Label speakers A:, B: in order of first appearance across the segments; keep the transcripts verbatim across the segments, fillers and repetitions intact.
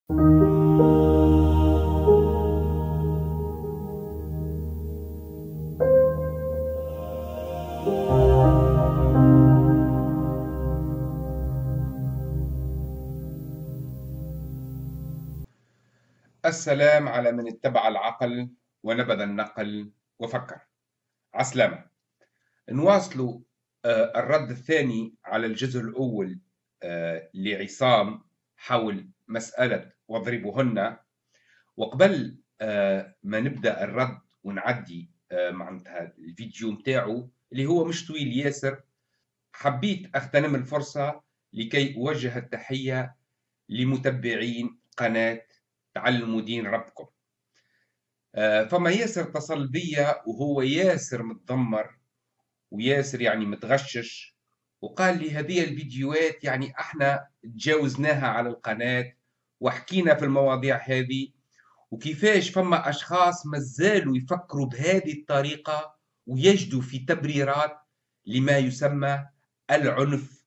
A: السلام على من اتبع العقل ونبذ النقل وفكر. عسلامة. نواصل آه، الرد الثاني على الجزء الأول آه، لعصام حول مسألة واضربوهن. وقبل آه، ما نبدأ الرد ونعدي آه، معناتها الفيديو متاعه اللي هو مش طويل ياسر، حبيت أغتنم الفرصة لكي أوجه التحية لمتبعين قناة تعلموا دين ربكم. فما ياسر اتصل بيا وهو ياسر متذمر وياسر يعني متغشش، وقال لي هذه الفيديوهات يعني احنا تجاوزناها على القناة وحكينا في المواضيع هذه، وكيفاش فما اشخاص مازالوا يفكروا بهذه الطريقة ويجدوا في تبريرات لما يسمى العنف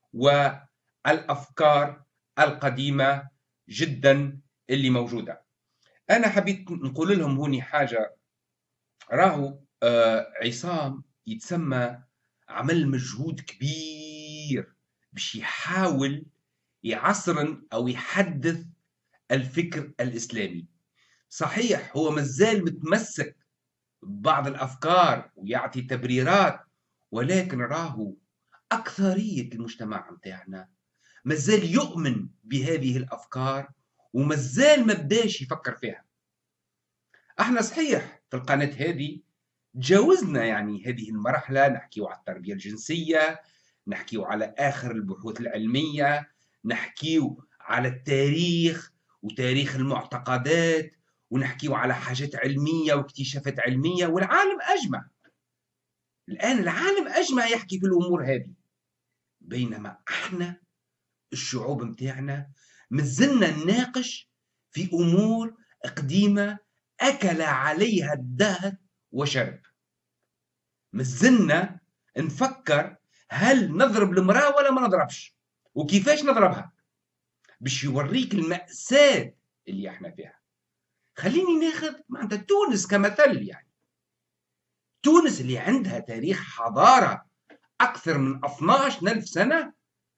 A: والافكار القديمة جدا اللي موجودة. انا حبيت نقول لهم هوني حاجة. راهو آه عصام يتسمى عمل مجهود كبير باش يحاول يعصرن او يحدث الفكر الاسلامي. صحيح هو مازال متمسك ببعض الافكار ويعطي تبريرات، ولكن راهو اكثريه المجتمع متاعنا مازال يؤمن بهذه الافكار ومازال ما بداش يفكر فيها. احنا صحيح في القناه هذه تجاوزنا يعني هذه المرحلة، نحكيو على التربية الجنسية، نحكيو على آخر البحوث العلمية، نحكيو على التاريخ وتاريخ المعتقدات، ونحكيو على حاجات علمية واكتشافات علمية، والعالم أجمع. الآن العالم أجمع يحكي في الأمور هذه، بينما احنا الشعوب متاعنا مازلنا نناقش في أمور قديمة أكل عليها الدهر وشرب. مازلنا نفكر هل نضرب المرأة ولا ما نضربش، وكيفاش نضربها، باش يوريك المأساة اللي احنا فيها. خليني ناخذ معناتها تونس كمثل. يعني تونس اللي عندها تاريخ حضارة أكثر من اثناش ألف سنة،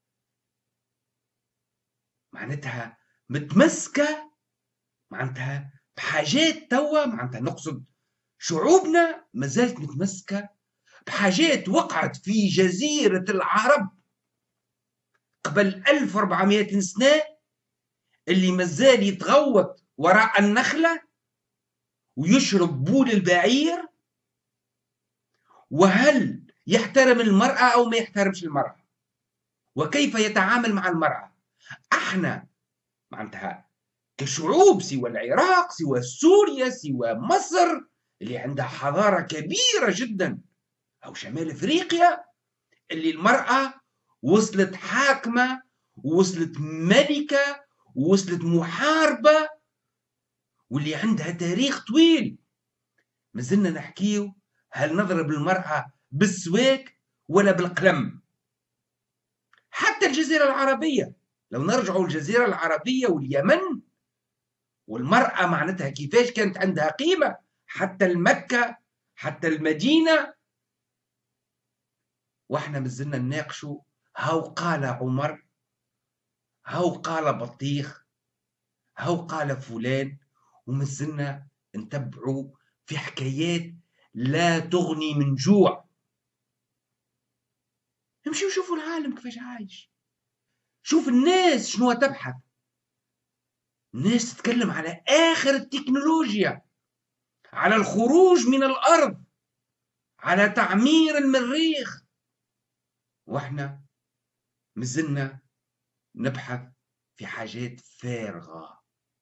A: معناتها متمسكة معناتها بحاجات. توا معناتها نقصد شعوبنا مازالت متمسكة بحاجات وقعت في جزيرة العرب قبل ألف وأربعمائة سنة، اللي مازال يتغوط وراء النخلة ويشرب بول البعير، وهل يحترم المرأة أو ما يحترمش المرأة، وكيف يتعامل مع المرأة. احنا معناتها كشعوب سوى العراق سوى سوريا سوى مصر اللي عندها حضارة كبيرة جدا، أو شمال أفريقيا اللي المرأة وصلت حاكمة ووصلت ملكة ووصلت محاربة واللي عندها تاريخ طويل، مازلنا نحكيو هل نضرب المرأة بالسواك ولا بالقلم. حتى الجزيرة العربية، لو نرجعوا الجزيرة العربية واليمن والمرأة معناتها كيفاش كانت عندها قيمة، حتى المكة حتى المدينة، واحنا مازلنا نناقشوا هاو قال عمر، هاو قال بطيخ، هاو قال فلان، ومازلنا نتبعوا في حكايات لا تغني من جوع. امشي وشوفوا العالم كيفاش عايش، شوف الناس شنو تبحث. الناس تتكلم على آخر التكنولوجيا، على الخروج من الأرض، على تعمير المريخ، واحنا مازلنا نبحث في حاجات فارغة.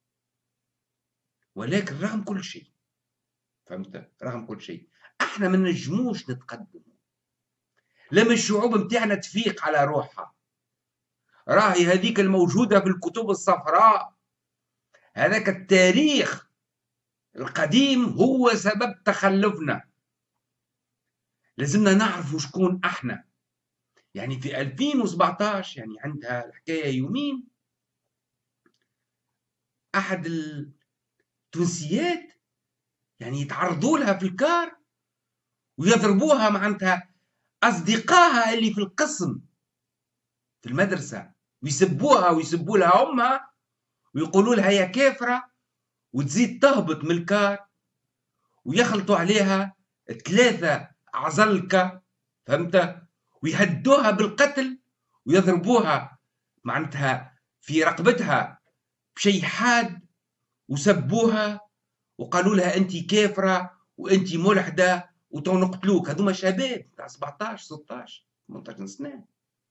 A: ولكن رغم كل شيء، فهمت، رغم كل شيء احنا ما نجموش نتقدم لما الشعوب متاعنا تفيق على روحها. راهي هذيك الموجودة في الكتب الصفراء، هذاك التاريخ القديم هو سبب تخلفنا. لازمنا نعرفوا شكون احنا. يعني في ألفين وسبعطاش يعني عندها الحكاية يومين أحد التونسيات يعني يتعرضوا لها في الكار ويضربوها معناتها أصدقائها اللي في القسم في المدرسة، ويسبوها ويسبوا لها أمها ويقولوا لها يا كافرة، وتزيد تهبط من الكار ويخلطوا عليها ثلاثة عزلكة، فهمت؟ ويهدوها بالقتل ويضربوها معناتها في رقبتها بشيء حاد، وسبوها وقالوا لها أنت كافرة وأنت ملحدة وتو نقتلوك. هذوما شباب تاع سبعطاش ستطاش ثمنطاش سنة.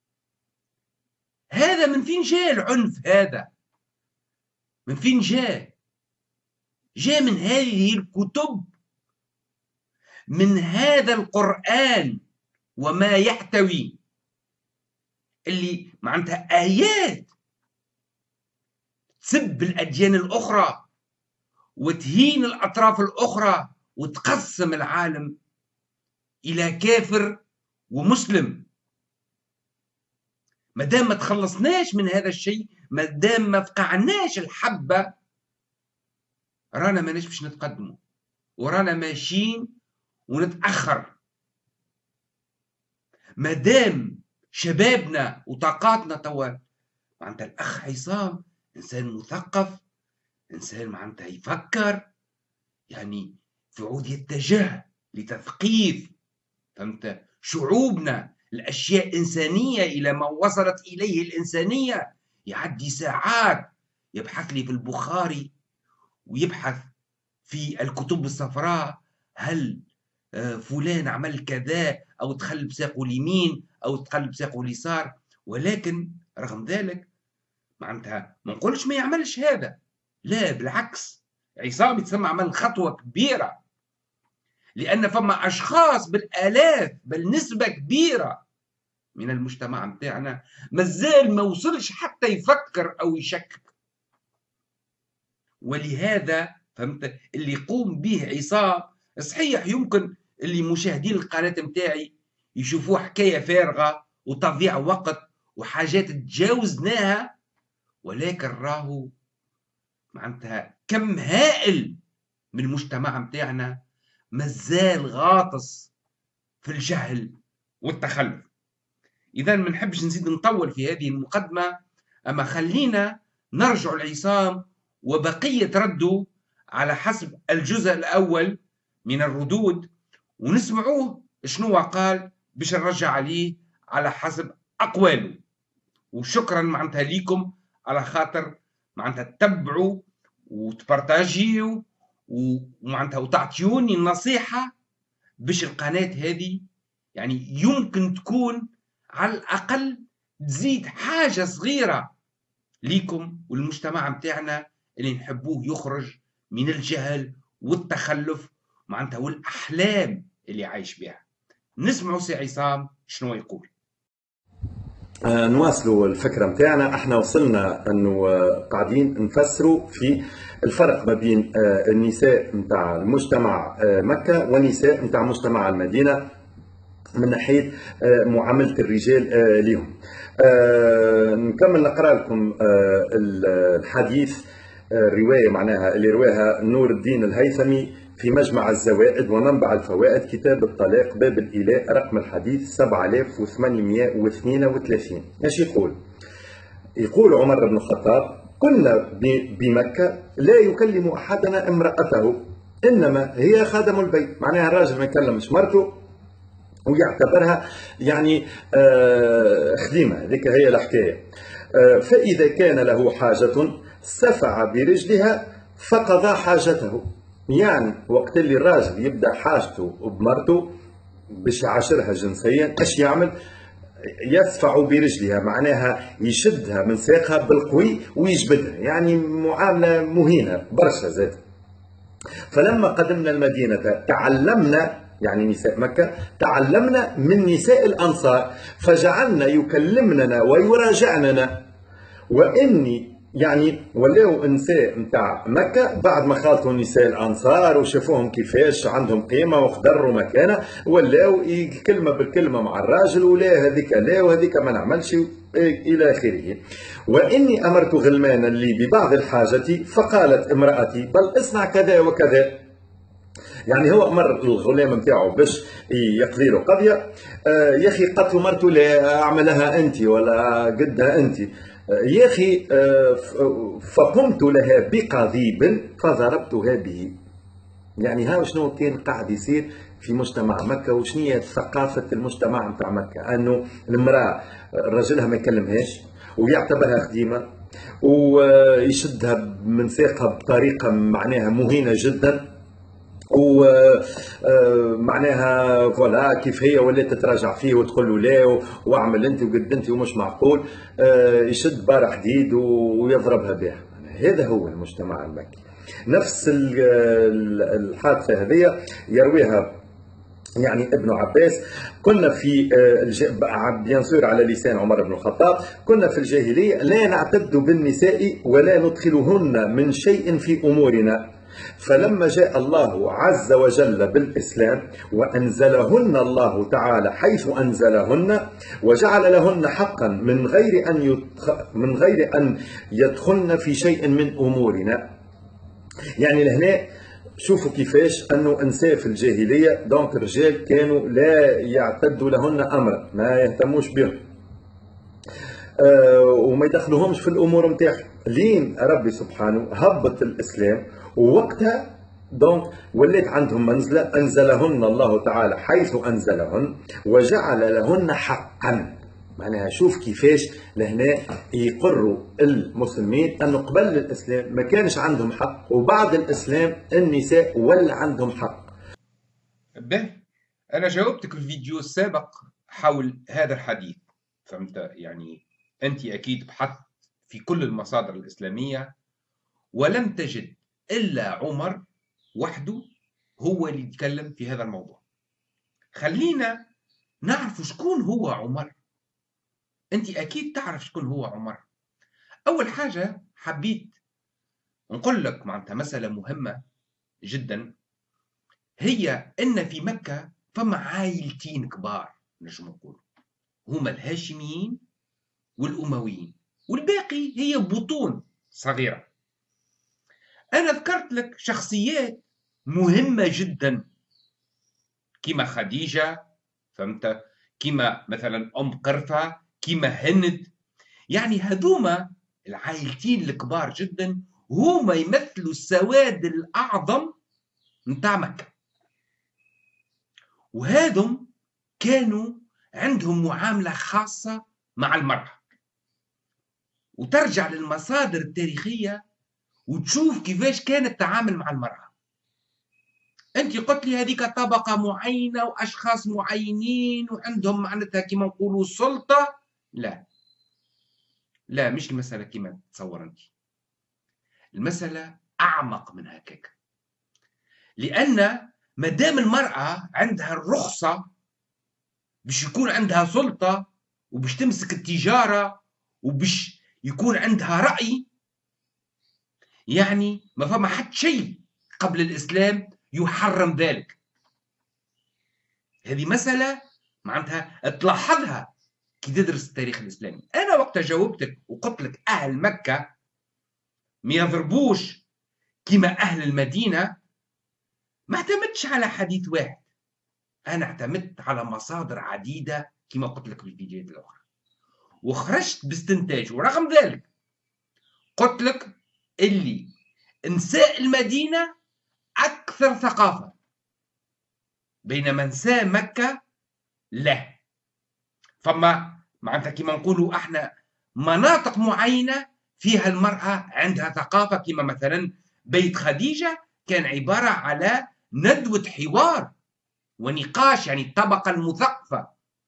A: هذا من فين جاء العنف هذا؟ من فين جاء؟ جاء من هذه الكتب، من هذا القرآن وما يحتوي، اللي معناتها آيات تسب الأديان الأخرى وتهين الأطراف الأخرى وتقسم العالم إلى كافر ومسلم. ما دام ما تخلصناش من هذا الشيء، ما دام ما فقعناش الحبة، رانا ماناش باش نتقدموا، ورانا ماشيين ونتأخر. ما دام شبابنا وطاقاتنا توا معناتها الأخ عصام إنسان مثقف، إنسان معناتها يفكر، يعني في عود يتجه لتثقيف، فهمت، شعوبنا الأشياء إنسانية إلى ما وصلت إليه الإنسانية. يعدي ساعات يبحث لي في البخاري ويبحث في الكتب الصفراء، هل فلان عمل كذا أو تخل بساقه اليمين أو تخل بساقه اليسار، ولكن رغم ذلك معناتها ما نقولش ما يعملش هذا، لا بالعكس، عصام يتسمى عمل خطوة كبيرة، لأن فما أشخاص بالآلاف بل نسبة كبيرة من المجتمع متاعنا مازال ما وصلش حتى يفكر أو يشكك. ولهذا فهمت اللي يقوم به عصام، صحيح يمكن اللي مشاهدين القناة متاعي يشوفوه حكاية فارغة وتضييع وقت وحاجات تجاوزناها، ولكن راهو معناتها كم هائل من المجتمع متاعنا مازال غاطس في الجهل والتخلف. إذا ما نحبش نزيد نطول في هذه المقدمة، أما خلينا نرجع لعصام وبقية رده على حسب الجزء الأول من الردود، ونسمعوه شنو قال باش نرجع عليه على حسب أقواله. وشكرا معناتها ليكم على خاطر معناتها تتبعوا وتبارتاجيوا ومعناتها وتعطيوني النصيحة باش القناة هذه يعني يمكن تكون على الأقل تزيد حاجة صغيرة ليكم والمجتمع متاعنا اللي نحبوه يخرج من الجهل والتخلف معناتها والأحلام اللي عايش بها. نسمعوا سي عصام شنو يقول.
B: آه نواصلوا الفكرة متاعنا. احنا وصلنا انه آه قاعدين نفسروا في الفرق ما بين آه النساء متاع المجتمع آه مكة والنساء متاع مجتمع المدينة من ناحية آه معاملة الرجال آه لهم. آه نكمل نقرأ لكم آه الحديث آه الرواية معناها اللي رواها نور الدين الهيثمي في مجمع الزوائد ومنبع الفوائد كتاب الطلاق باب الإيلاء رقم الحديث سبعة آلاف وثمانمئة واثنين وثلاثين. ايش يقول؟ يقول عمر بن الخطاب: كنا بمكة لا يكلم أحدنا امرأته إنما هي خادم البيت. معناها الراجل ما يكلمش مرته ويعتبرها يعني آه خديمة، هذيك هي الحكاية. آه فإذا كان له حاجة سفع برجلها فقضى حاجته. يعني وقت اللي الراجل يبدا حاجته بمرته باش يعاشرها جنسيا، ايش يعمل؟ يدفع برجلها، معناها يشدها من ساقها بالقوي ويجبدها، يعني معامله مهينه برشا زاد. فلما قدمنا المدينه تعلمنا، يعني نساء مكه تعلمنا من نساء الانصار فجعلنا يكلمننا ويراجعننا، واني يعني ولاو نساء نتاع مكة بعد ما خالطوا نساء الأنصار وشافوهم كيفاش عندهم قيمة واخضروا مكانة، ولاو الكلمة بالكلمة مع الراجل، ولا هذيك لا وهذيك ما نعملش إلى آخره. وإني أمرت غلمانا لي ببعض الحاجة فقالت امرأتي بل اصنع كذا وكذا. يعني هو أمر الغلام نتاعو باش يقضي له قضية، آه يا أخي قالت له مرته لا أعملها أنت ولا قدها أنت، يا أخي آه فقمت لها بقضيب فضربتها به. يعني ها شنو كان قاعد يصير في مجتمع مكة، وشنية ثقافة المجتمع نتاع مكة، أنه المرأة رجلها ما يكلمهاش ويعتبرها خديمة ويشدها من ساقها بطريقة معناها مهينة جدا، ومعناها فوالا كيف هي ولات تتراجع فيه وتقول له لا واعمل انت وقد انت ومش معقول، يشد بار حديد ويضربها به. هذا هو المجتمع المكي. نفس الحادثة هذه يرويها يعني ابن عباس. كنا في بيان سور على لسان عمر بن الخطاب، كنا في الجاهلية لا نعتد بالنساء ولا ندخلهن من شيء في أمورنا، فلما جاء الله عز وجل بالإسلام وأنزلهن الله تعالى حيث أنزلهن وجعل لهن حقا من غير أن يدخ... من غير أن يدخلن في شيء من أمورنا. يعني لهنا شوفوا كيفاش أنه إنسان في الجاهلية دونك الرجال كانوا لا يعتدوا لهن أمرا، ما يهتموش بهم أه وما يدخلوهمش في الأمور متاعهم، لين ربي سبحانه هبط الإسلام ووقتها دونك ولات عندهم منزلة أنزلهن الله تعالى حيث أنزلهن وجعل لهن حقا. معناها شوف كيفاش لهنا يقروا المسلمين أنه قبل الإسلام ما كانش عندهم حق، وبعد الإسلام النساء ولا عندهم حق.
A: به أنا جاوبتك في الفيديو السابق حول هذا الحديث، فهمت؟ يعني أنت أكيد بحثت في كل المصادر الإسلامية ولم تجد إلا عمر وحده هو اللي يتكلم في هذا الموضوع. خلينا نعرف شكون هو عمر. أنت أكيد تعرف شكون هو عمر. أول حاجة حبيت نقول لك معناتها مسألة مهمة جدا، هي أن في مكة فما عائلتين كبار نجم نقول، هما الهاشميين والأمويين، والباقي هي بطون صغيرة. أنا ذكرت لك شخصيات مهمة جدا كما خديجة، فهمت؟ كما مثلا أم قرفة، كما هند. يعني هذوما العائلتين الكبار جدا هما يمثلوا السواد الأعظم نتاع مكة، وهذم كانوا عندهم معاملة خاصة مع المرأة. وترجع للمصادر التاريخية وتشوف كيفاش كان التعامل مع المرأة. انت قلت لي هذيك طبقة معينة واشخاص معينين وعندهم معناتها كما نقولوا سلطة. لا لا، مش المسألة كما تصور انت، المسألة اعمق من هكاك. لان ما دام المرأة عندها الرخصة باش يكون عندها سلطة وباش تمسك التجارة وباش يكون عندها رأي، يعني ما فما حد شيء قبل الإسلام يحرم ذلك. هذه مسألة معناتها تلاحظها كي تدرس التاريخ الإسلامي. أنا وقت جاوبتك وقلت لك أهل مكة ما يضربوش كما أهل المدينة، ما اعتمدتش على حديث واحد، أنا اعتمدت على مصادر عديدة كما قلت لك في الفيديوهات الأخرى، وخرجت باستنتاج. ورغم ذلك قلت لك اللي نساء المدينة أكثر ثقافة، بينما نساء مكة لا. فما معناتها كما نقولوا احنا مناطق معينة فيها المرأة عندها ثقافة، كما مثلا بيت خديجة كان عبارة على ندوة حوار ونقاش، يعني الطبقة المثقفة.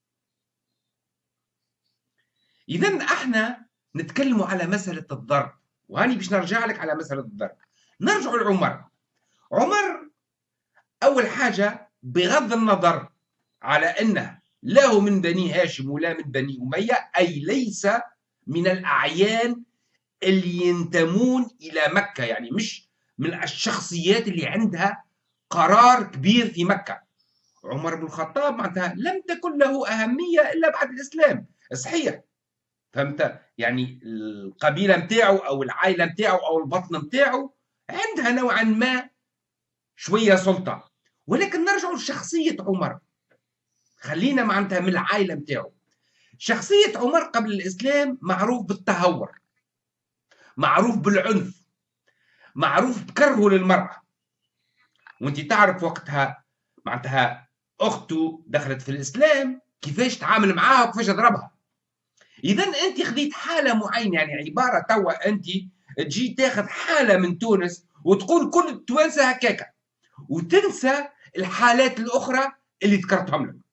A: إذن احنا نتكلم على مسألة الضرب، وهاني باش نرجع لك على مسألة الضرب. نرجع لعمر. عمر أول حاجة بغض النظر على أنه لا من بني هاشم ولا من بني أمية، أي ليس من الأعيان اللي ينتمون إلى مكة، يعني مش من الشخصيات اللي عندها قرار كبير في مكة. عمر بن الخطاب معناتها لم تكن له أهمية إلا بعد الإسلام، صحيح فهمت؟ يعني القبيلة متاعه أو العائلة متاعه أو البطن متاعه عندها نوعا ما شوية سلطة. ولكن نرجع لشخصية عمر، خلينا معناتها من العائلة متاعه. شخصية عمر قبل الإسلام معروف بالتهور، معروف بالعنف، معروف بكرهه للمرأة. وانت تعرف وقتها معناتها أخته دخلت في الإسلام كيفاش تعامل معاها وكيفاش ضربها. إذا أنت خذيت حالة معينة، يعني عبارة توا أنت تجي تاخذ حالة من تونس وتقول كل التوانسة هكاكا وتنسى الحالات الأخرى اللي ذكرتهم لك.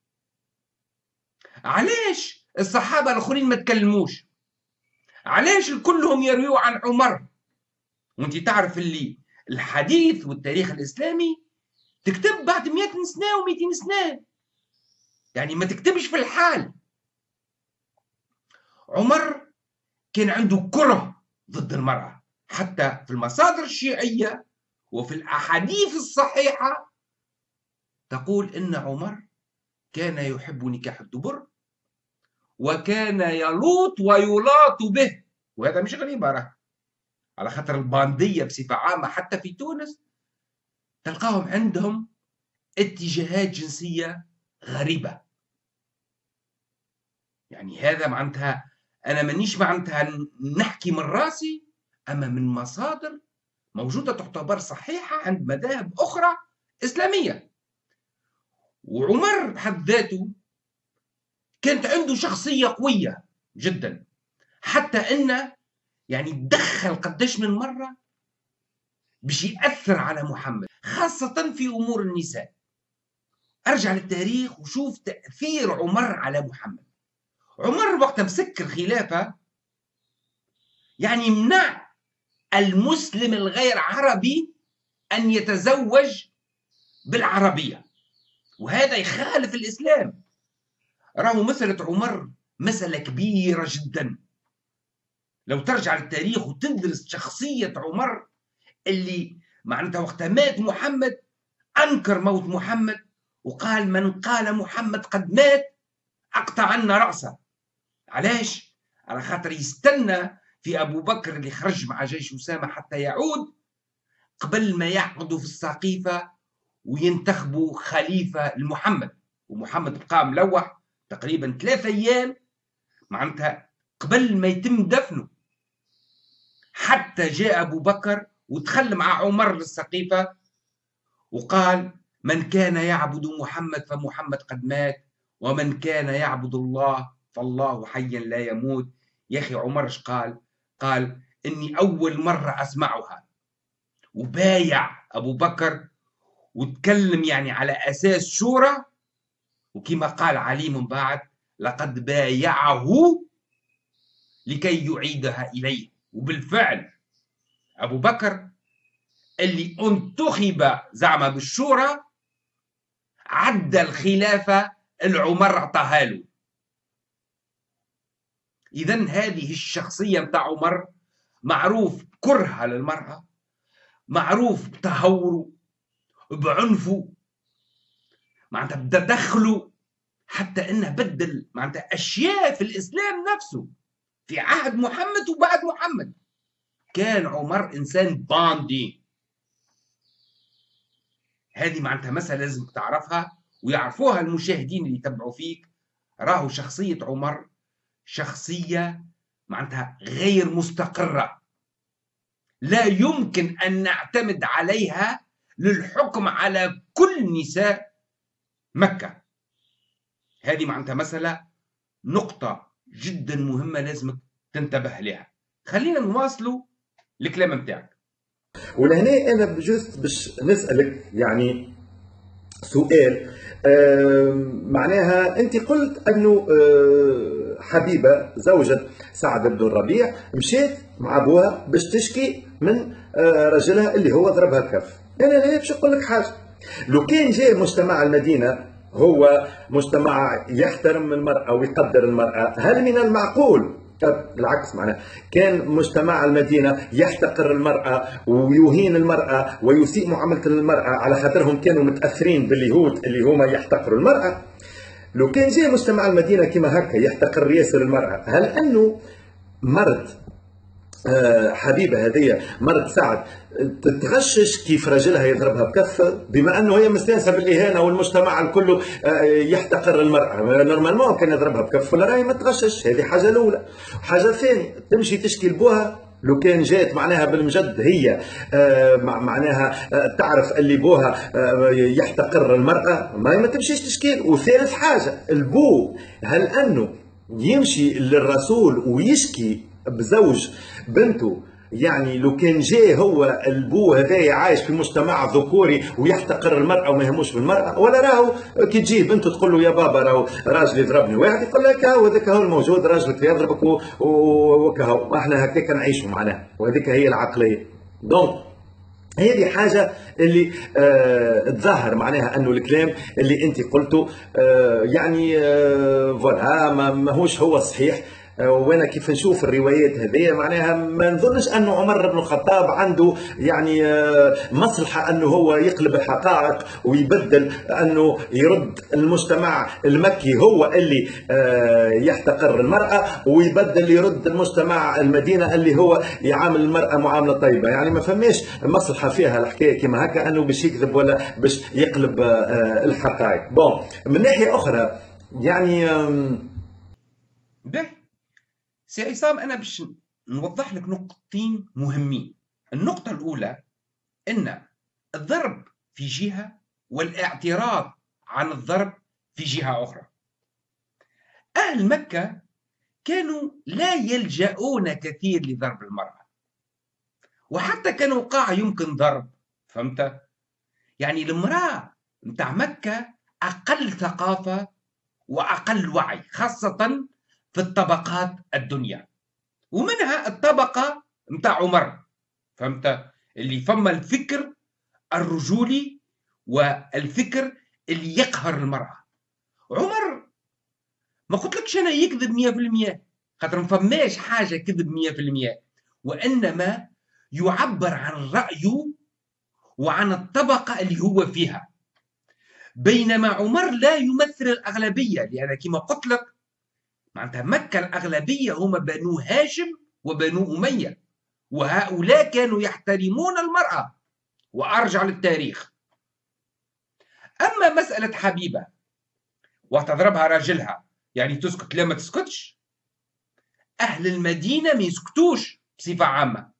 A: علاش الصحابة الآخرين ما تكلموش؟ علاش كلهم يرويوا عن عمر؟ وانت تعرف اللي الحديث والتاريخ الإسلامي تكتب بعد مئة سنة ومئتين سنة، يعني ما تكتبش في الحال. عمر كان عنده كره ضد المرأة، حتى في المصادر الشيعية وفي الأحاديث الصحيحة تقول إن عمر كان يحب نكاح الدبر وكان يلوط ويلاط به. وهذا مش غريب راه، على خاطر الباندية بصفة عامة حتى في تونس تلقاهم عندهم اتجاهات جنسية غريبة. يعني هذا معناتها أنا مانيش معناتها نحكي من راسي، أما من مصادر موجودة تعتبر صحيحة عند مذاهب أخرى إسلامية. وعمر بحد ذاته كانت عنده شخصية قوية جدا، حتى أنه يعني دخل قداش من مرة باش يأثر على محمد، خاصة في أمور النساء. أرجع للتاريخ وشوف تأثير عمر على محمد. عمر وقت مسك الخلافة يعني منع المسلم الغير عربي أن يتزوج بالعربية، وهذا يخالف الإسلام. راهو مسألة عمر مسألة كبيرة جدا. لو ترجع للتاريخ وتدرس شخصية عمر اللي معناتها وقت مات محمد أنكر موت محمد وقال من قال محمد قد مات أقطعن رأسه. علاش؟ على خاطر يستنى في أبو بكر اللي خرج مع جيش أسامة حتى يعود قبل ما يعقدوا في السقيفة وينتخبوا خليفة لمحمد. ومحمد بقى ملوح تقريبا ثلاثة أيام معناتها قبل ما يتم دفنه، حتى جاء أبو بكر ودخل مع عمر للسقيفة وقال من كان يعبد محمد فمحمد قد مات ومن كان يعبد الله فالله حي لا يموت. يا أخي عمر ايش قال؟ قال إني أول مرة أسمعها. وبايع أبو بكر وتكلم يعني على أساس شورى، وكما قال علي من بعد لقد بايعه لكي يعيدها إليه. وبالفعل أبو بكر اللي انتخب زعما بالشورى عدى الخلافة العمر اعطاها له. إذن هذه الشخصية متاع عمر معروف بكرهها للمرأة، معروف بتهوره، بعنفه، معناتها بتدخله، حتى انه بدل معناتها اشياء في الاسلام نفسه في عهد محمد وبعد محمد. كان عمر انسان باندي. هذه معناتها مسألة لازم تعرفها ويعرفوها المشاهدين اللي يتبعوا فيك. راهو شخصية عمر شخصية معناتها غير مستقرة، لا يمكن أن نعتمد عليها للحكم على كل نساء مكة. هذه معناتها مسألة نقطة جدا مهمة لازم تنتبه لها. خلينا نواصلوا الكلام متاعك.
B: ولهنا أنا بجوز باش نسألك يعني سؤال. آه معناها أنت قلت أنه آه حبيبة زوجة سعد بن الربيع مشيت مع أبوها باش تشكي من آه رجلها اللي هو ضربها بكف. أنا لا باش نقول لك حاجة، لو كان جاء مجتمع المدينة هو مجتمع يحترم المرأة ويقدر المرأة، هل من المعقول بالعكس معناه كان مجتمع المدينة يحتقر المرأة ويهين المرأة ويسيء معاملة المرأة على خاطرهم كانوا متأثرين باليهود اللي هما يحتقروا المرأة؟ لو كان جاي مجتمع المدينه كما هكا يحتقر ياسر المراه، هل انه مرض آه حبيبه هذه مرض سعد تتغشش كيف راجلها يضربها بكفه، بما انه هي مستانسه بالاهانه والمجتمع الكل آه يحتقر المراه، نورمالمون كان يضربها بكفه ولا راهي ما تغشش. هذه حاجه الاولى. حاجه ثانيه، تمشي تشكي لبوها لو كان جات معناها بالمجد هي آه معناها آه تعرف اللي بوها آه يحتقر المراه، ما, ما تمشيش تشكي. وثالث حاجه، البو هل انه يمشي للرسول ويشكي بزوج بنته؟ يعني لو كان جاي هو البو هذايا عايش في مجتمع ذكوري ويحتقر المرأة وما يهموش بالمرأة، ولا راهو كي تجيب بنته تقول له يا بابا راهو راجلي ضربني، واحد يقول لك هاو هذاك هو الموجود، راجلك يضربك وكهو، احنا هكاك نعيشوا معناها، وهذيك هي العقلية. دونك هذه حاجة اللي آه تظهر معناها انه الكلام اللي انت قلته آه يعني آه فوالا ماهوش هو الصحيح. وانا كيف نشوف الروايات هذه معناها ما نظنش انه عمر بن الخطاب عنده يعني مصلحه انه هو يقلب الحقائق ويبدل، انه يرد المجتمع المكي هو اللي يحتقر المراه ويبدل يرد المجتمع المدينه اللي هو يعامل المراه معامله طيبه. يعني ما فماش مصلحه فيها الحكايه كما هكا انه باش يكذب ولا باش يقلب الحقائق. بون من ناحيه اخرى يعني
A: به سي عصام، أنا باش نوضح لك نقطتين مهمين. النقطة الأولى أن الضرب في جهة والاعتراض عن الضرب في جهة أخرى. أهل مكة كانوا لا يلجؤون كثير لضرب المرأة، وحتى كان وقع يمكن ضرب، فهمت؟ يعني المرأة متاع مكة أقل ثقافة وأقل وعي، خاصة في الطبقات الدنيا، ومنها الطبقة متاع عمر، فهمت؟ اللي فما الفكر الرجولي والفكر اللي يقهر المرأة. عمر ما قلت لكش أنا يكذب مية بالمية، خاطر ما فماش حاجة كذب مية بالمية، وإنما يعبر عن رأيه وعن الطبقة اللي هو فيها. بينما عمر لا يمثل الأغلبية، لأن كما قلت لك معناتها مكة الأغلبية هم بنو هاشم وبنو أمية، وهؤلاء كانوا يحترمون المرأة. وأرجع للتاريخ. أما مسألة حبيبة وتضربها راجلها، يعني تسكت لا ما تسكتش، أهل المدينة ما يسكتوش بصفة عامة.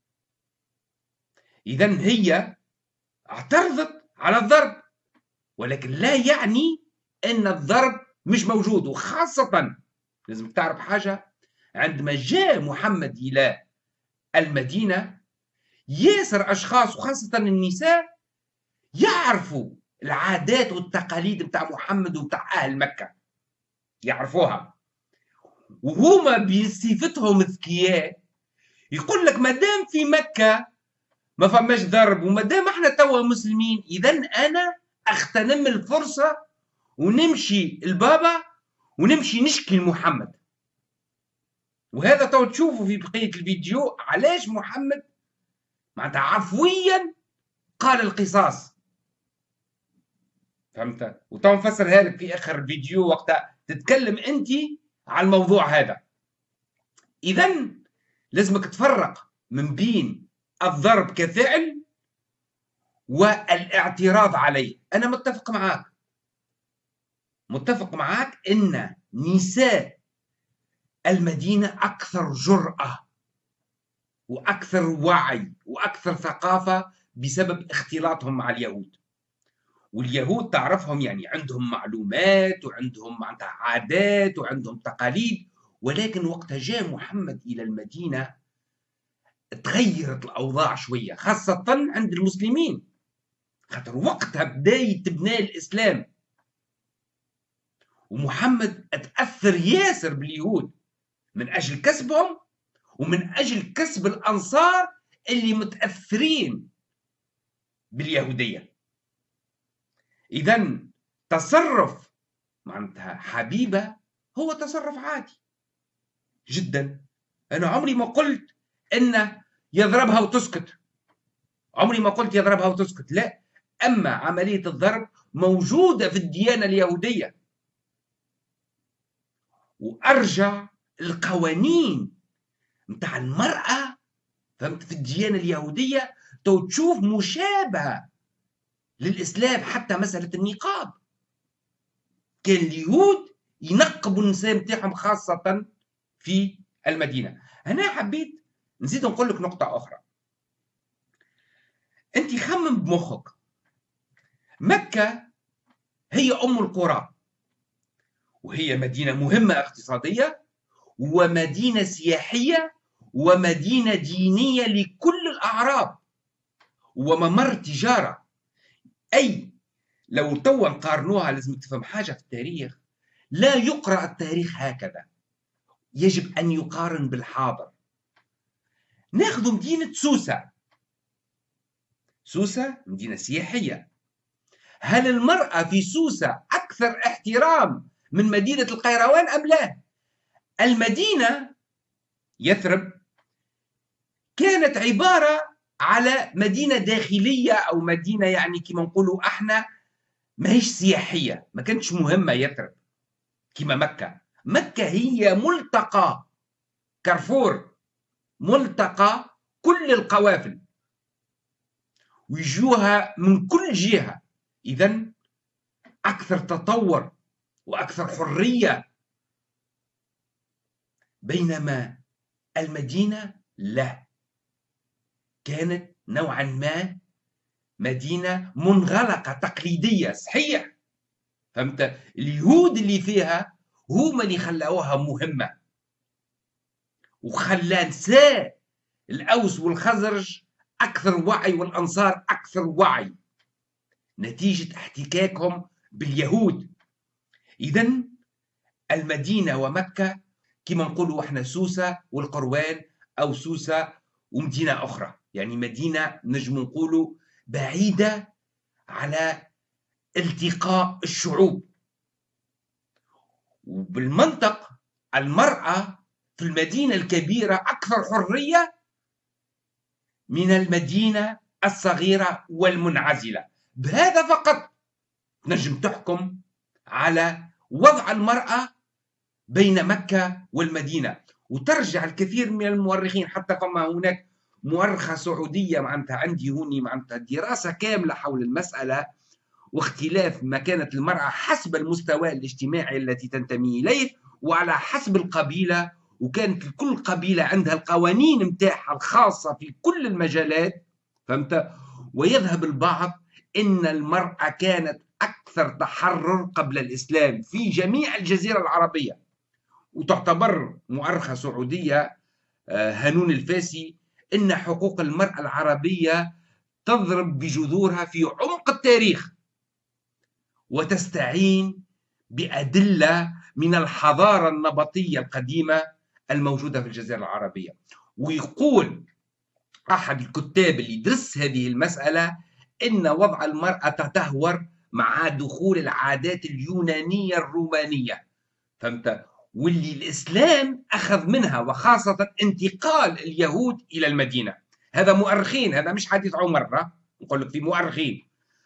A: إذن هي اعترضت على الضرب، ولكن لا يعني أن الضرب مش موجود. وخاصة لازم تعرف حاجة، عندما جاء محمد إلى المدينة ياسر أشخاص وخاصة النساء يعرفوا العادات والتقاليد متاع محمد ومتاع أهل مكة، يعرفوها، وهما بصفتهم ذكياء يقول لك ما دام في مكة ما فماش ضرب وما دام احنا توا مسلمين، إذن أنا أغتنم الفرصة ونمشي البابا ونمشي نشكي لمحمد. وهذا تو تشوفوا في بقية الفيديو علاش محمد معناتها عفويا قال القصاص، فهمت؟ وتو نفسرها لك في آخر الفيديو وقتها تتكلم أنت على الموضوع هذا. إذن لازمك تفرق من بين الضرب كفعل والاعتراض عليه. أنا متفق معاك، متفق معاك أن نساء المدينة أكثر جرأة وأكثر وعي وأكثر ثقافة بسبب اختلاطهم مع اليهود. واليهود تعرفهم يعني عندهم معلومات وعندهم معناتها عادات وعندهم تقاليد، ولكن وقت جاء محمد إلى المدينة تغيرت الأوضاع شوية، خاصة عند المسلمين، خاطر وقتها بدا يتبنى الإسلام، ومحمد اتأثر ياسر باليهود من أجل كسبهم ومن أجل كسب الأنصار اللي متأثرين باليهودية. إذن تصرف معناتها حبيبة هو تصرف عادي جدا. أنا عمري ما قلت إنه يضربها وتسكت، عمري ما قلت يضربها وتسكت، لا. أما عملية الضرب موجودة في الديانة اليهودية، وارجع القوانين متاع المرأة، فهمت، في الديانة اليهودية تو تشوف مشابهة للإسلام، حتى مسألة النقاب كان اليهود ينقبوا النساء متاعهم خاصة في المدينة. هنا حبيت نزيد نقول لك نقطة أخرى. أنت خمم بمخك، مكة هي أم القرى، وهي مدينة مهمة اقتصادية ومدينة سياحية ومدينة دينية لكل الأعراب وممر تجارة. أي لو توا نقارنوها لازم تفهم حاجة في التاريخ، لا يقرأ التاريخ هكذا، يجب أن يقارن بالحاضر. ناخذ مدينة سوسة. سوسة مدينة سياحية. هل المرأة في سوسة أكثر احترام من مدينة القيروان أم لا؟ المدينة يثرب كانت عبارة على مدينة داخلية أو مدينة يعني كما نقولوا احنا ماهيش سياحية، ما كانتش مهمة يثرب كما مكة. مكة هي ملتقى كارفور، ملتقى كل القوافل ويجوها من كل جهة، إذن أكثر تطور وأكثر حرية. بينما المدينة لا، كانت نوعا ما مدينة منغلقة تقليدية. صحيح، فهمت، اليهود اللي فيها هما اللي خلاوها مهمة، وخلى نساء الأوس والخزرج أكثر وعي والأنصار أكثر وعي نتيجة احتكاكهم باليهود. إذن المدينة ومكة كما نقولوا احنا سوسة والقروان، أو سوسة ومدينة أخرى، يعني مدينة نجم نقولوا بعيدة على التقاء الشعوب. وبالمنطق المرأة في المدينة الكبيرة أكثر حرية من المدينة الصغيرة والمنعزلة. بهذا فقط نجم تحكم على وضع المرأة بين مكة والمدينة. وترجع الكثير من المؤرخين، حتى فما هناك مؤرخة سعودية معناتها عندي هوني معناتها دراسة كاملة حول المسألة واختلاف مكانة المرأة حسب المستوى الاجتماعي التي تنتمي إليه وعلى حسب القبيلة، وكانت كل قبيلة عندها القوانين متاعها الخاصة في كل المجالات، فهمت. ويذهب البعض إن المرأة كانت أكثر تحرر قبل الإسلام في جميع الجزيرة العربية. وتعتبر مؤرخة سعودية هانون الفاسي إن حقوق المرأة العربية تضرب بجذورها في عمق التاريخ وتستعين بأدلة من الحضارة النبطية القديمة الموجودة في الجزيرة العربية. ويقول أحد الكتاب اللي درس هذه المسألة إن وضع المرأة تدهور مع دخول العادات اليونانية الرومانية، فهمت، واللي الإسلام أخذ منها، وخاصة انتقال اليهود إلى المدينة. هذا مؤرخين، هذا مش حديث عمر، نقول لك في مؤرخين.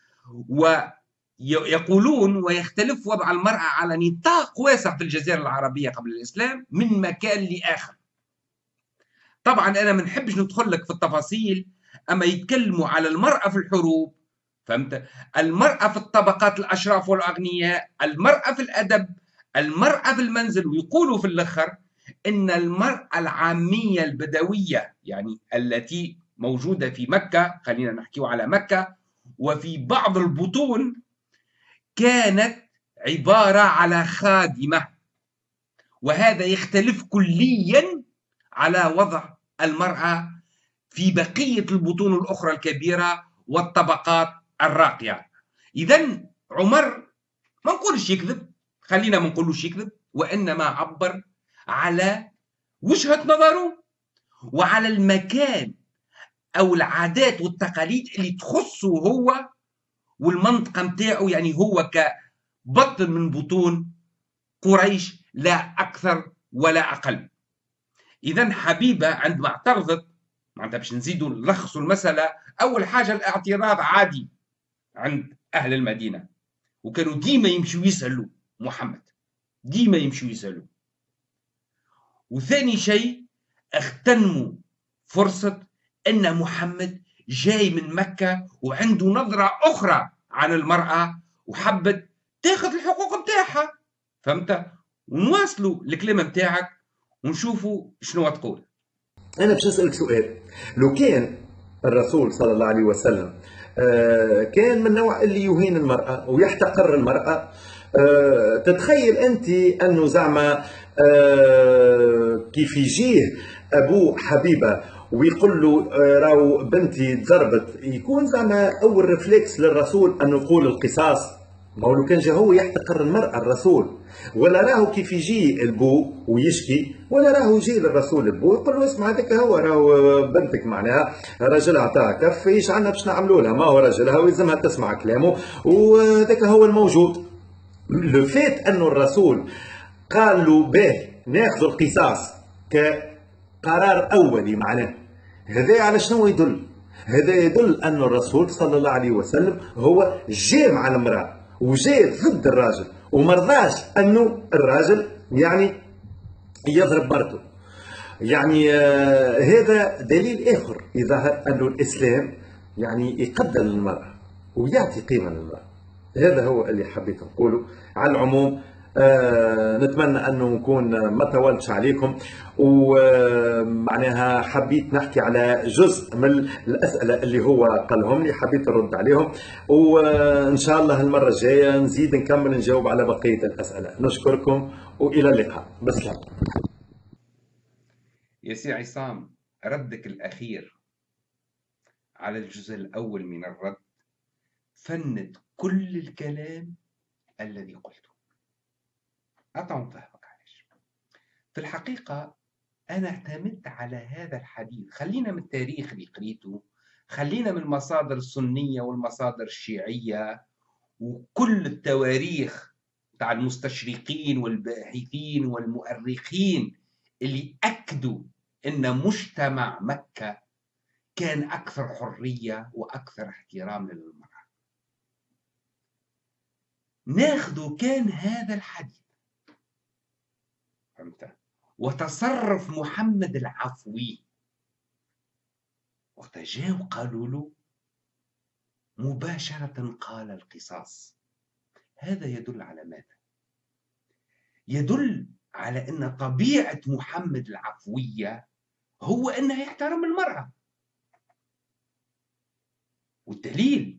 A: ويقولون ويختلف وضع المرأة على نطاق واسع في الجزيرة العربية قبل الإسلام من مكان لآخر. طبعا أنا ما نحبش ندخل لك في التفاصيل، أما يتكلموا على المرأة في الحروب، فهمت، المرأة في الطبقات الأشراف والأغنياء، المرأة في الأدب، المرأة في المنزل. ويقولوا في الآخر إن المرأة العامية البدوية يعني التي موجودة في مكة، خلينا نحكي على مكة، وفي بعض البطون كانت عبارة على خادمة. وهذا يختلف كليا على وضع المرأة في بقية البطون الأخرى الكبيرة والطبقات الراقية. إذن عمر ما نقولش يكذب، خلينا ما نقولوش يكذب، وإنما عبر على وجهة نظره وعلى المكان أو العادات والتقاليد اللي تخصه هو والمنطقة متاعه، يعني هو كبطن من بطون قريش لا أكثر ولا أقل. إذن حبيبة عندما اعترضت، معناتها باش نزيدوا نلخصوا المسألة، أول حاجة الاعتراض عادي عند أهل المدينة، وكانوا ديما يمشوا يسألوا محمد، ديما يمشوا يسألوا وثاني شيء اغتنموا فرصة أن محمد جاي من مكة وعنده نظرة أخرى عن المرأة وحبت تاخذ الحقوق متاعها. فهمت؟ ونواصلوا الكلام متاعك ونشوفوا شنو تقول.
B: أنا باش نسألك سؤال. لو كان الرسول صلى الله عليه وسلم كان من النوع اللي يهين المرأة ويحتقر المرأة، تتخيل أنت أنه زعما كيف يجيه أبو حبيبة ويقول له راهو بنتي تزربت، يكون زعما أول ريفلكس للرسول أنه يقول القصاص؟ ما هو لو كان جا هو يحتقر المرأة الرسول، ولا راهو كيف يجي البو ويشكي، ولا راهو يجي للرسول البو يقول له اسمع هذاك هو راهو بنتك معناها راجل عطاها كف، ايش عندنا باش نعملوا لها؟ ما هو راجلها ويلزمها تسمع كلامه وهذاك هو الموجود. لو فات انه الرسول قال له باه ناخذ القصاص كقرار اولي معناه، هذا على شنو يدل؟ هذا يدل أن الرسول صلى الله عليه وسلم هو جاء مع المرأة وجاء ضد الراجل ومرضاش أنه الراجل يعني يضرب مرته. يعني آه هذا دليل آخر يظهر أنه الإسلام يعني يقدر المرأة ويعطي قيمة للمرأة. هذا هو اللي حبيت نقوله. على العموم آه نتمنى انه نكون ما طولتش عليكم، ومعناها حبيت نحكي على جزء من الاسئله اللي هو قالهم لي، حبيت نرد عليهم، وان شاء الله المره الجايه نزيد نكمل نجاوب على بقيه الاسئله. نشكركم والى اللقاء. بسلام.
A: يا سي عصام، ردك الاخير على الجزء الاول من الرد فند كل الكلام الذي قلته. أعطوا نفهمك علاش. في الحقيقة أنا اعتمدت على هذا الحديث، خلينا من التاريخ اللي قريته، خلينا من المصادر السنية والمصادر الشيعية وكل التواريخ تاع المستشرقين والباحثين والمؤرخين اللي أكدوا أن مجتمع مكة كان أكثر حرية وأكثر احترام للمرأة. ناخذ كان هذا الحديث، فهمت؟ وتصرف محمد العفوي وقت جاءوا قالوا له مباشرة قال القصاص. هذا يدل على ماذا؟ يدل على أن طبيعة محمد العفوية هو أنه يحترم المرأة. والدليل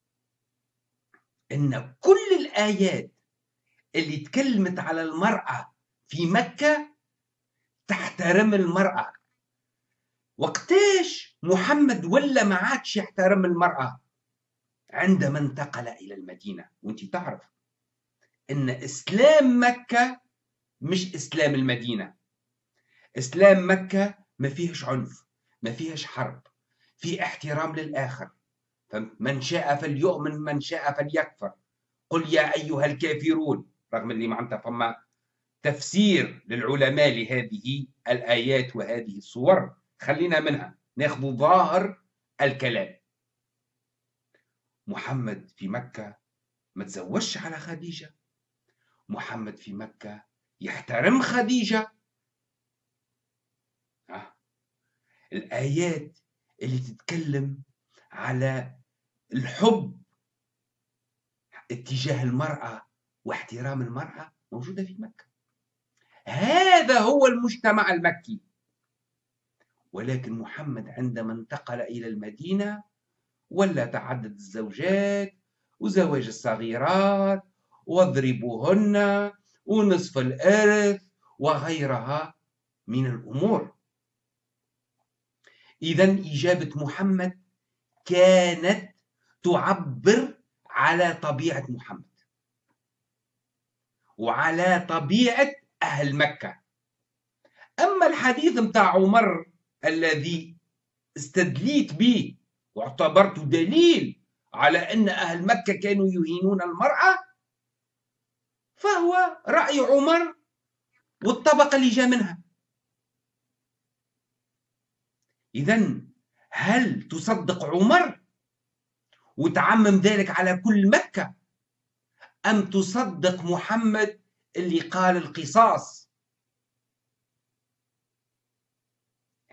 A: أن كل الآيات اللي تكلمت على المرأة في مكة تحترم المرأة. وقتاش محمد ولا ما عادش يحترم المرأة؟ عندما انتقل إلى المدينة. وانت تعرف أن إسلام مكة مش إسلام المدينة. إسلام مكة ما فيهش عنف، ما فيهش حرب، في احترام للآخر. من شاء فليؤمن من شاء فليكفر، قل يا أيها الكافرون. رغم اللي معناتها فما تفسير للعلماء لهذه الآيات وهذه الصور، خلينا منها ناخذ ظاهر الكلام. محمد في مكة ما تزوجش على خديجة، محمد في مكة يحترم خديجة. آه. الآيات اللي تتكلم على الحب اتجاه المرأة واحترام المرأة موجودة في مكة. هذا هو المجتمع المكي. ولكن محمد عندما انتقل إلى المدينة ولا تعدد الزوجات وزواج الصغيرات واضربوهن ونصف الإرث وغيرها من الأمور. إذن إجابة محمد كانت تعبر على طبيعة محمد وعلى طبيعة أهل مكة. أما الحديث متاع عمر الذي استدليت به واعتبرته دليل على أن أهل مكة كانوا يهينون المرأة، فهو رأي عمر والطبقة اللي جاء منها. إذن هل تصدق عمر وتعمم ذلك على كل مكة، أم تصدق محمد اللي قال القصاص؟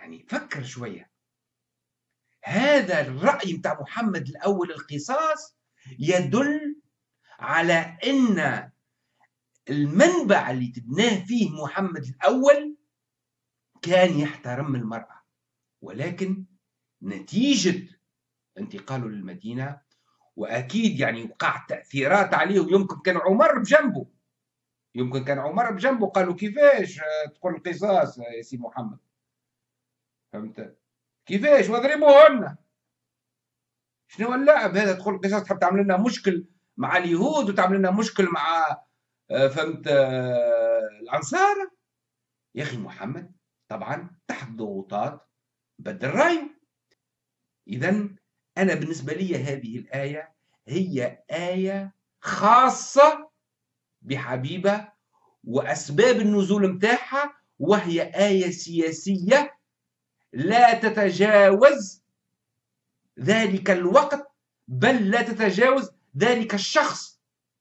A: يعني فكر شوية. هذا الرأي بتاع محمد الأول القصاص يدل على أن المنبع اللي تبناه فيه محمد الأول كان يحترم المرأة، ولكن نتيجة انتقاله للمدينة وأكيد يعني وقع تأثيرات عليه، ويمكن كان عمر بجنبه يمكن كان عمر بجنبه قالوا كيفاش تقول القصاص يا سي محمد، فهمت كيفاش، واضربوهن، شنو اللعب هذا، تقول القصاص تحب تعمل لنا مشكل مع اليهود وتعمل لنا مشكل مع فهمت الأنصار. يا أخي محمد طبعا تحت ضغوطات بدل رأيه. إذا أنا بالنسبة لي هذه الآية هي آية خاصة بحبيبة وأسباب النزول متاعها، وهي آية سياسية لا تتجاوز ذلك الوقت، بل لا تتجاوز ذلك الشخص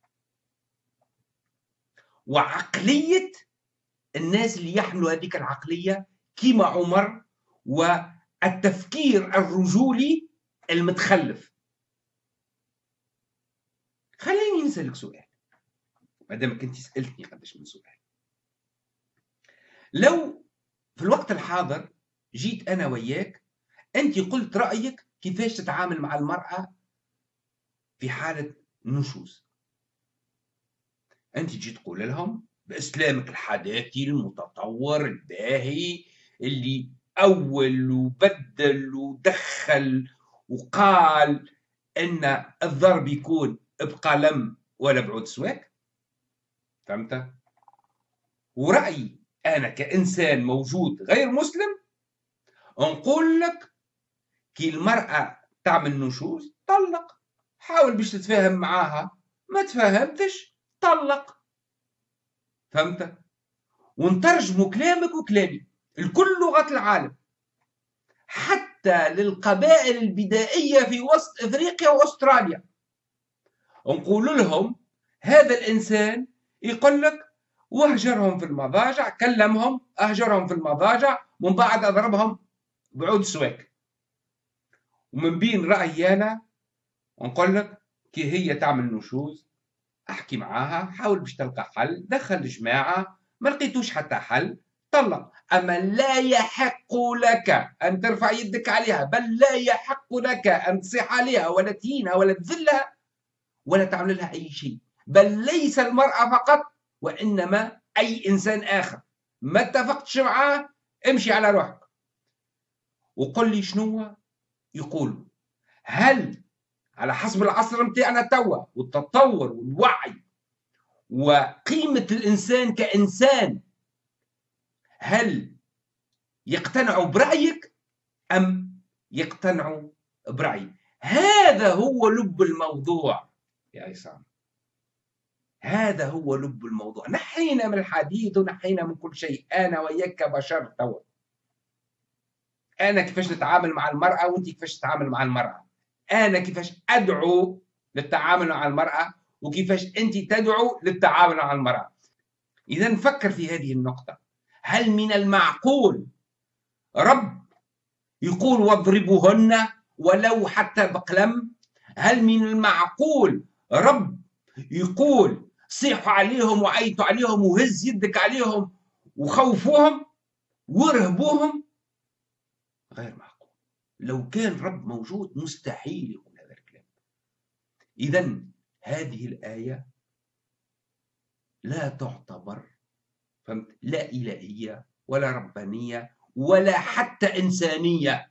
A: وعقلية الناس اللي يحملوا هذيك العقلية كما عمر، والتفكير الرجولي المتخلف. خليني نسألك سؤال، ما دام كنت سألتني قداش من سؤال. لو في الوقت الحاضر جيت أنا وياك، أنت قلت رأيك كيفاش تتعامل مع المرأة في حالة نشوز، أنت جيت تقول لهم بإسلامك الحداثي المتطور الباهي اللي أول وبدل ودخل وقال أن الضرب يكون بقلم ولا بعود سواك، فهمت؟ ورأيي أنا كإنسان موجود غير مسلم نقول لك كي المرأة تعمل نشوز طلق، حاول باش تتفاهم معاها، ما تفاهمتش طلق، فهمت؟ ونترجموا كلامك وكلامي لكل لغات العالم، حتى للقبائل البدائية في وسط افريقيا واستراليا، نقول لهم هذا الانسان يقول لك واهجرهم في المضاجع، كلمهم اهجرهم في المضاجع ومن بعد اضربهم بعود سواك. ومن بين رأيي انا نقول لك كي هي تعمل نشوز احكي معاها، حاول باش تلقى حل، دخل جماعه، ما لقيتوش حتى حل طلق. اما لا يحق لك ان ترفع يدك عليها، بل لا يحق لك ان تصيح عليها ولا تهينها ولا تذلها ولا تعمل لها اي شيء، بل ليس المراه فقط وانما اي انسان اخر. ما اتفقتش معاه امشي على روحك. وقل لي شنو يقول، هل على حسب العصر متاعنا توا والتطور والوعي وقيمة الإنسان كإنسان، هل يقتنعوا برأيك أم يقتنعوا برأيي؟ هذا هو لب الموضوع يا عصام، هذا هو لب الموضوع. نحينا من الحديث ونحينا من كل شيء، أنا وياك كبشر توا، أنا كيفاش نتعامل مع المرأة وأنت كيفاش تتعامل مع المرأة، أنا كيفاش أدعو للتعامل مع المرأة وكيفاش أنت تدعو للتعامل مع المرأة. إذا نفكر في هذه النقطة، هل من المعقول رب يقول واضربوهن ولو حتى بقلم؟ هل من المعقول رب يقول صيحوا عليهم وعيطوا عليهم وهز يدك عليهم وخوفوهم وارهبوهم؟ غير معقول. لو كان رب موجود مستحيل يقول هذا الكلام. إذا هذه الآية لا تعتبر فهمت لا إلهية ولا ربانية ولا حتى إنسانية.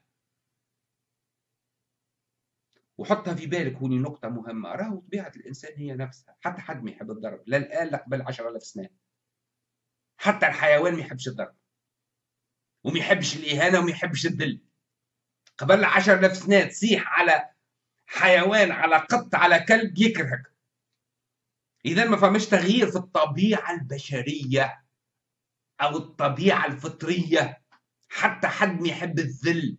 A: وحطها في بالك، هوني نقطة مهمة، راهو طبيعة الإنسان هي نفسها، حتى حد ما يحب الضرب، لا الآن لا قبل عشرة آلاف سنة، حتى الحيوان ما يحبش الضرب وما يحبش الإهانة وما يحبش الذل. قبل عشرة آلاف سنة تصيح على حيوان، على قط، على كلب يكرهك. إذا ما فماش تغيير في الطبيعة البشرية أو الطبيعة الفطرية، حتى حد ما يحب الذل.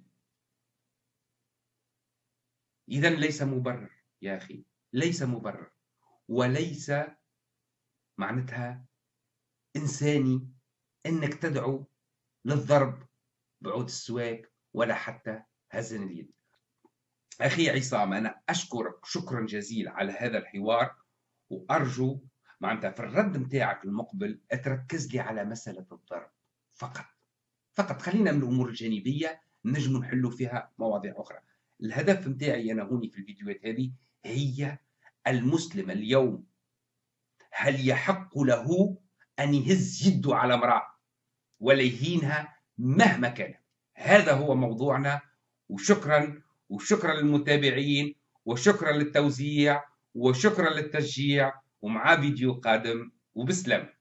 A: إذا ليس مبرر يا أخي، ليس مبرر، وليس معناتها إنساني أنك تدعو للضرب بعود السواك ولا حتى هزن اليد. أخي عصام، أنا أشكرك شكرا جزيلا على هذا الحوار، وأرجو معناتها في الرد متاعك المقبل تركز لي على مسألة الضرب فقط فقط. خلينا من الأمور الجانبية نجم نحلوا فيها مواضيع أخرى. الهدف متاعي أنا هوني في الفيديوهات هذه هي المسلم اليوم هل يحق له أن يهز يده على امرأة ولا يهينها مهما كان؟ هذا هو موضوعنا. وشكرا وشكرا للمتابعين، وشكرا للتوزيع، وشكرا للتشجيع، ومع فيديو قادم، وبسلام.